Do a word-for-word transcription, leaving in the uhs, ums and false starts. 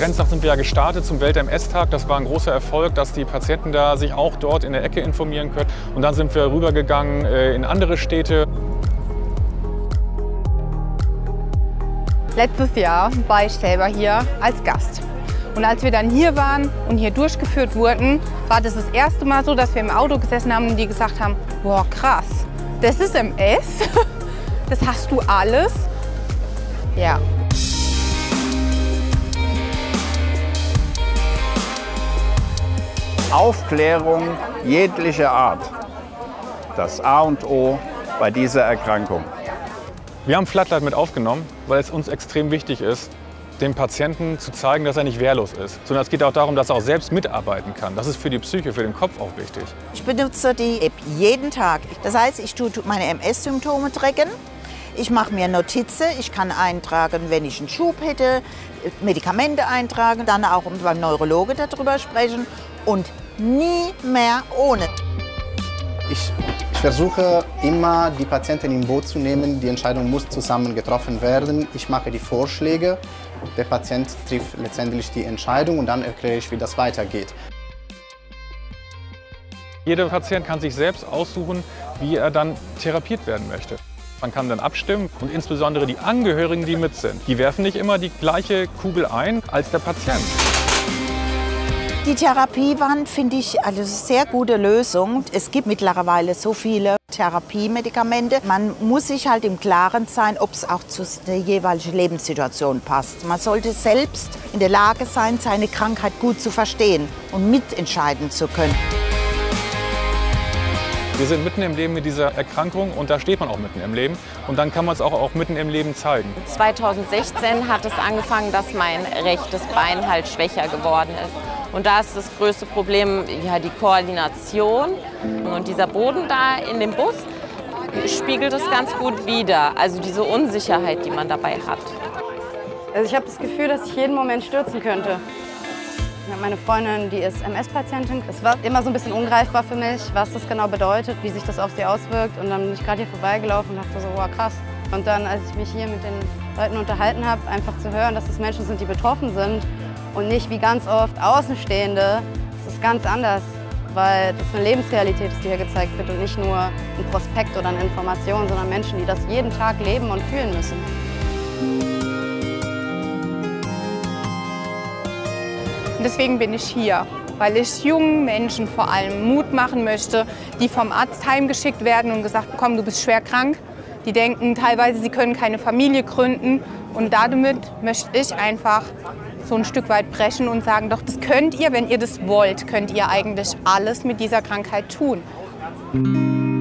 Grenznach sind wir ja gestartet zum Welt-M S-Tag. Das war ein großer Erfolg, dass die Patienten da sich auch dort in der Ecke informieren können. Und dann sind wir rübergegangen äh, in andere Städte. Letztes Jahr war ich selber hier als Gast. Und als wir dann hier waren und hier durchgeführt wurden, war das das erste Mal so, dass wir im Auto gesessen haben und die gesagt haben, boah krass, das ist M S, das hast du alles. Ja. Aufklärung jeglicher Art, das A und O bei dieser Erkrankung. Wir haben Floodlight mit aufgenommen, weil es uns extrem wichtig ist, dem Patienten zu zeigen, dass er nicht wehrlos ist. Sondern es geht auch darum, dass er auch selbst mitarbeiten kann. Das ist für die Psyche, für den Kopf auch wichtig. Ich benutze die App jeden Tag. Das heißt, ich tue meine M S-Symptome tracken. Ich mache mir Notizen. Ich kann eintragen, wenn ich einen Schub hätte, Medikamente eintragen, dann auch beim Neurologe darüber sprechen und nie mehr ohne. Ich, ich versuche immer, die Patienten im Boot zu nehmen. Die Entscheidung muss zusammen getroffen werden. Ich mache die Vorschläge. Der Patient trifft letztendlich die Entscheidung und dann erkläre ich, wie das weitergeht. Jeder Patient kann sich selbst aussuchen, wie er dann therapiert werden möchte. Man kann dann abstimmen und insbesondere die Angehörigen, die mit sind, die werfen nicht immer die gleiche Kugel ein als der Patient. Die Therapiewand finde ich eine sehr gute Lösung. Es gibt mittlerweile so viele Therapiemedikamente. Man muss sich halt im Klaren sein, ob es auch zu der jeweiligen Lebenssituation passt. Man sollte selbst in der Lage sein, seine Krankheit gut zu verstehen und mitentscheiden zu können. Wir sind mitten im Leben mit dieser Erkrankung und da steht man auch mitten im Leben. Und dann kann man es auch, auch mitten im Leben zeigen. zweitausendsechzehn hat es angefangen, dass mein rechtes Bein halt schwächer geworden ist. Und da ist das größte Problem ja, die Koordination. Und dieser Boden da in dem Bus spiegelt es ganz gut wider. Also diese Unsicherheit, die man dabei hat. Also ich habe das Gefühl, dass ich jeden Moment stürzen könnte. Meine Freundin, die ist M S-Patientin. Es war immer so ein bisschen ungreifbar für mich, was das genau bedeutet, wie sich das auf sie auswirkt. Und dann bin ich gerade hier vorbeigelaufen und dachte so, wow, krass. Und dann, als ich mich hier mit den Leuten unterhalten habe, einfach zu hören, dass es Menschen sind, die betroffen sind und nicht wie ganz oft Außenstehende, das ist ganz anders. Weil das eine Lebensrealität ist, die hier gezeigt wird und nicht nur ein Prospekt oder eine Information, sondern Menschen, die das jeden Tag leben und fühlen müssen. Und deswegen bin ich hier, weil ich jungen Menschen vor allem Mut machen möchte, die vom Arzt heimgeschickt werden und gesagt bekommen, du bist schwer krank. Die denken teilweise, sie können keine Familie gründen. Und damit möchte ich einfach so ein Stück weit brechen und sagen, doch, das könnt ihr, wenn ihr das wollt, könnt ihr eigentlich alles mit dieser Krankheit tun.